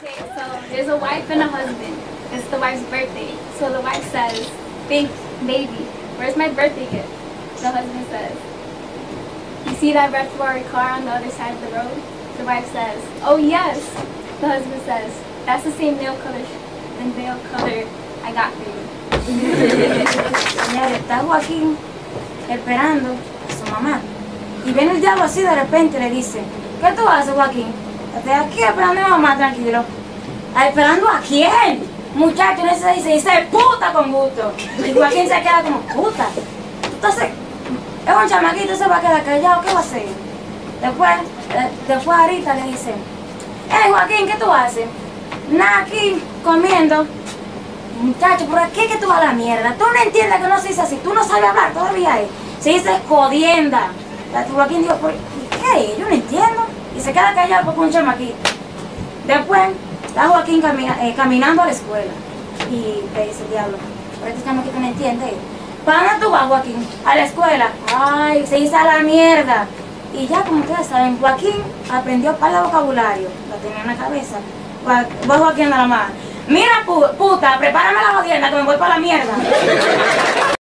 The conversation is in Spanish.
Okay, so there's a wife and a husband. It's the wife's birthday. So the wife says, baby, where's my birthday gift? The husband says, you see that red Ferrari car on the other side of the road? The wife says, oh yes. The husband says, that's the same nail color I got for you. Señores, está Joaquín esperando a su mamá. Y viene el diablo así de repente y le dice, ¿qué tú haces, Joaquín? Estoy aquí esperando a mi mamá, tranquilo. ¿Esperando a quién? Muchacho, no se dice puta con gusto. Y Joaquín se queda como, puta. Entonces, es un chamaquito, se va a quedar callado, ¿qué va a hacer? Después ahorita le dice, hey Joaquín, ¿qué tú haces? Nada, aquí comiendo. Muchacho, ¿por qué que tú vas a la mierda? Tú no entiendes que no se dice así, tú no sabes hablar todavía. Se dice jodienda. Joaquín dijo, ¿qué? Yo no entiendo. Y se queda callado porque un chamaquito. Después está Joaquín caminando a la escuela. Y le dice el diablo, pero este chamaquito no entiende. ¿Para dónde tú vas, Joaquín? A la escuela. Ay, se dice a la mierda. Y ya como ustedes saben, Joaquín aprendió par de vocabulario. Lo tenía en la cabeza. Va Joaquín a la mano. Mira puta, prepárame la jodienda que me voy para la mierda.